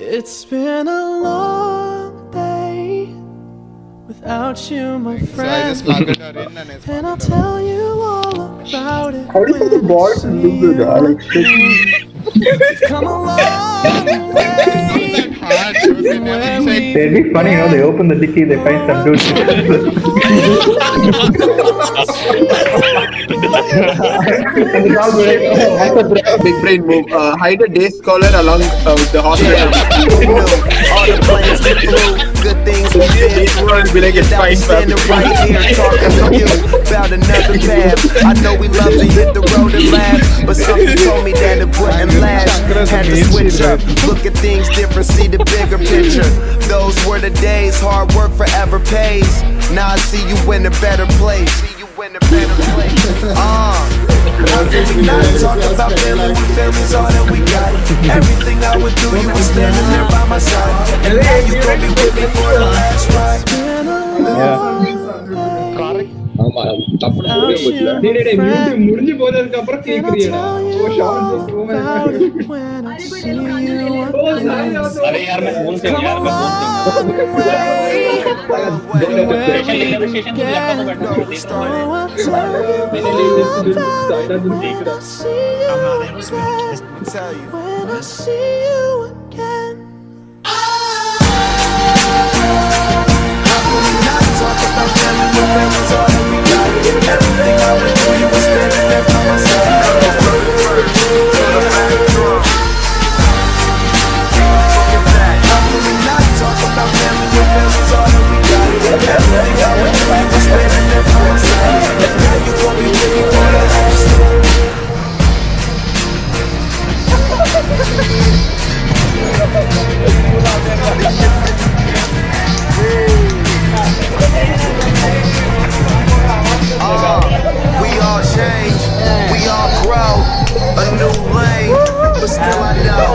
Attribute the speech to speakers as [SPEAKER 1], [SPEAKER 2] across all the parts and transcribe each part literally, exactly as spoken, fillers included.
[SPEAKER 1] It's been a long day without you, my friend, and I'll tell you all about it.
[SPEAKER 2] How do you the boys do that, Alex?
[SPEAKER 1] Come a long way.
[SPEAKER 2] It'd be funny, you know, they open the dicky, they find some dude. And the dog will like, oh, that's a
[SPEAKER 3] big brain move. Uh, hide a day scholar along uh, with the hospital.
[SPEAKER 4] All the plans we flew, good things we did.
[SPEAKER 3] Be like, it's fine,
[SPEAKER 4] standing right here talking to you about another path. I know we love to hit the road and laugh, but something told me that it wouldn't last. Had to switch up, look at things different, see the bigger picture. Those were the days, hard work forever pays. Now I see you in a better place. See you in a better place. Uh, how can we not talk about family when family's all that we got? Everything I would do, you were standing there by my side. And now you gon' be with me for the last ride.
[SPEAKER 2] ஆமா தப்பு முடியல டேய் டேய் mute முடிஞ்சு போனதுக்கு அப்புறம் கேக்குறியடா ஓ short ஓ अरे यार मैं फोन से यार मैं phone
[SPEAKER 4] Everything I would do, you were standing there by my side. How can we not talk about family when family's all that we got? Everything I would do, you were standing there by my side. And now you gon' be with me for the last time. Uh, we all change, we all grow, a new lane, but still I know.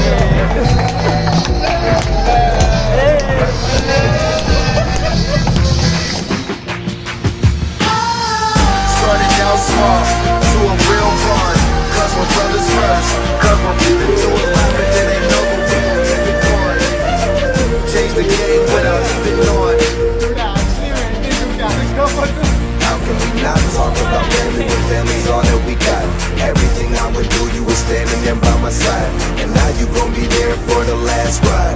[SPEAKER 4] Started out small, to a real bond, cause we're brothers first, cause we're keeping to it, but then they know we gon' keep it going. Change the game without even knowing. How can we not talk about family when family's all that we got? Everything I would do, you were standing there by my side. And now you gon' be there for the last ride.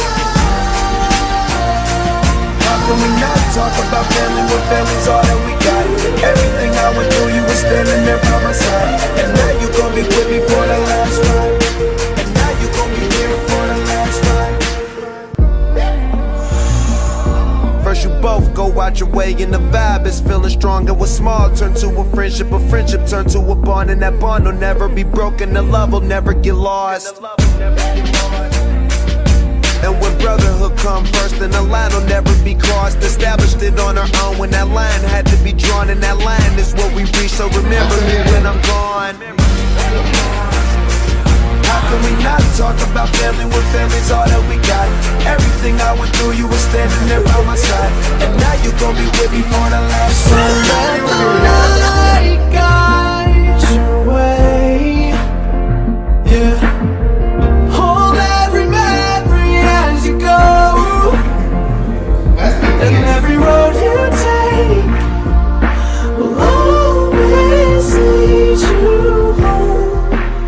[SPEAKER 4] How can we not talk about family when family's all that we got? Everything I would do, you were standing there by my side. And now you gon' be with me for the last ride. And now you gon' be there for the last ride. First you both go out your way and the vibe is feeling strong. And what's small turn to a friendship, a friendship turn to a bond. And that bond will never be broken, the love will never get lost. And when brotherhood come first, then the line will never be crossed. Established it on our own when that line had to be drawn. And that line is what we reach, so remember me when I'm gone. How can we not talk about family when family's all that we got? Everything I went through, you were standing there by my side. And now you gon' be with me for the last time.
[SPEAKER 1] Let the light guide your way. Yeah. Hold every memory as you go, and every road you take will always lead you home.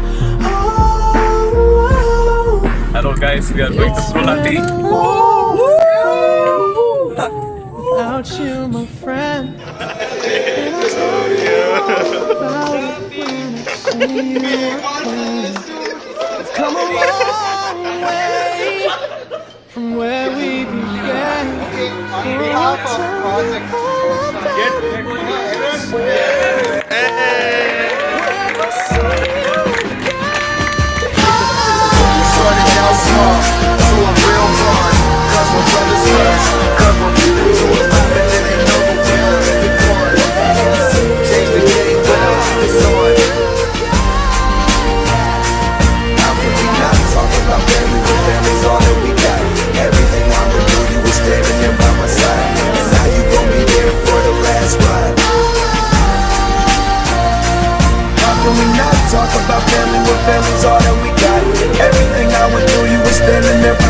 [SPEAKER 5] Hello guys, we are going to Sulati.
[SPEAKER 1] Without you, my friend, and I'll tell you about it when I see you again. We've come a long way from where we began. I'll tell you all about it when I see you
[SPEAKER 4] Started out small, to a real bond, cause we're brothers first, cause we're people to it, but then they know we gon' keep it going. Change the game without even knowing. How can we not talk about family when family's all that we got? Everything I would do, you were standing there by my side. And now you gon' be there for the last ride. How can we not talk about family when family's all that we got? Everything I went through, you were standing there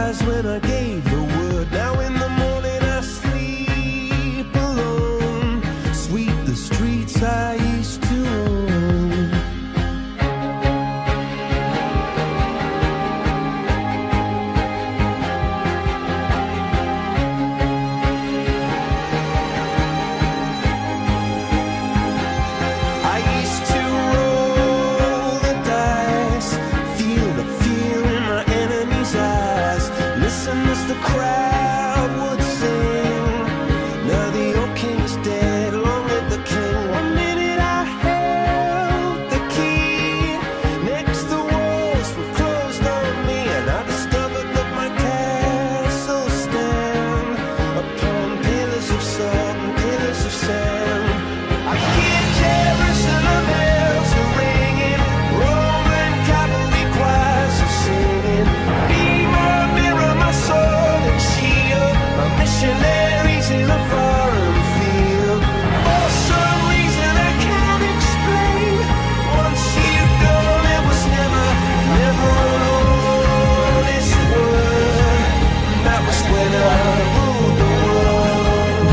[SPEAKER 4] eyes when I gave the word. Now in the morning I sleep alone. Sweep the streets I used to own. I used to roll the dice, feel the fear in my enemy's eyes, listen as the crowd would sing. Now the old king is dead, long live the king. One minute I held the key, next the walls were closed on me, and I discovered that my castle stand upon pillars of salt and pillars of sand. I hear Jerusalem bells are ringing, Roman cavalry choirs are singing. Be my mirror, my sword and shield, my missionaries in a foreign field. For some reason I can't explain, once you've gone it was never, never an honest word. That was when I ruled the world.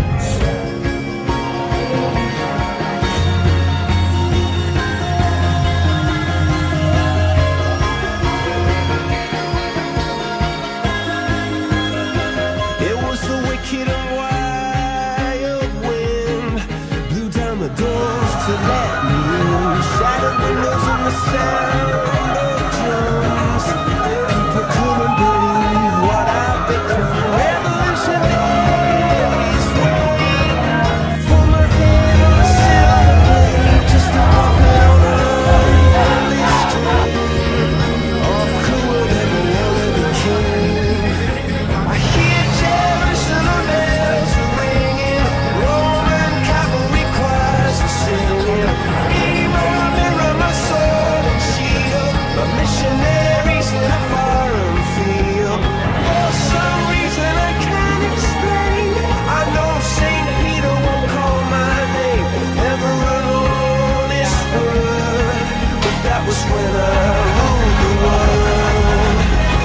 [SPEAKER 4] It was the wicked and wild wind, blew down the doors to let me in, shattered windows and the sound of drums. People couldn't believe what I'd become. Revolutionaries wait for my head on a silver plate, just to walk out on a lonely street. Oh, who would ever wanna be king? I hear Jerusalem bells are ringing, Roman cavalry choirs are singing. Be my mirror, my sword and shield, my missionaries in a foreign field. For some reason I can't explain, I know Saint Peter won't call my name, never an honest word, but that was when I ruled the world.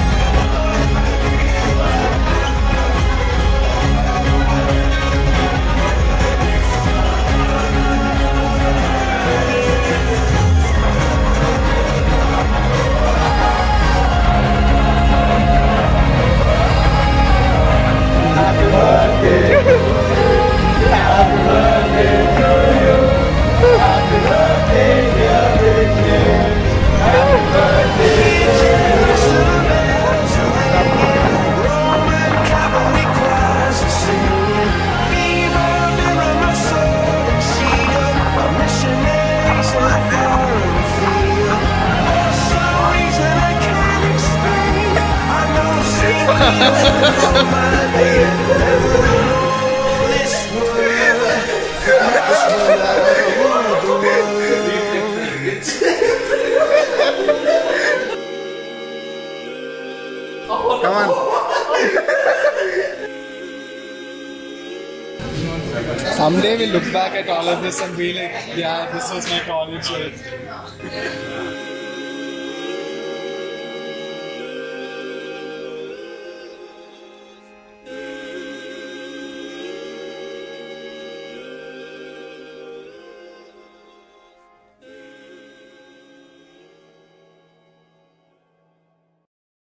[SPEAKER 4] Roman cavalry choirs are singing. Be my mirror, my sword and shield, my missionaries in a foreign field. For some reason I can't explain, I know Saint Peter won't call my name, never an honest word. That was when I ruled the world.
[SPEAKER 3] Come on.
[SPEAKER 1] Someday we'll look back at all of this and be like, yeah, this was my college life.